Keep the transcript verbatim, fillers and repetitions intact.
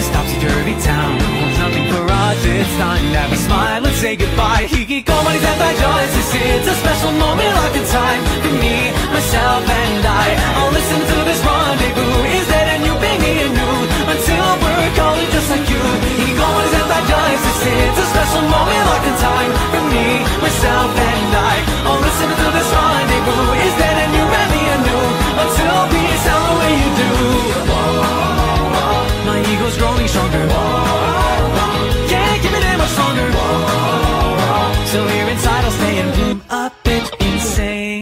this topsy-turvy town holds nothing for us. It's time to have a smile and say goodbye. Hikikomori zentai joyous. It's a special moment locked in time for me, myself and I. I'll listen to this rendezvous. Is that a new baby and you? Until we're calling just like you. Hikikomori zentai joyous. It's a special moment locked in time for me, myself and I. I'll listen to this rendezvous. Is that a new baby and you? Until we sound the way you do. My ego's growing stronger.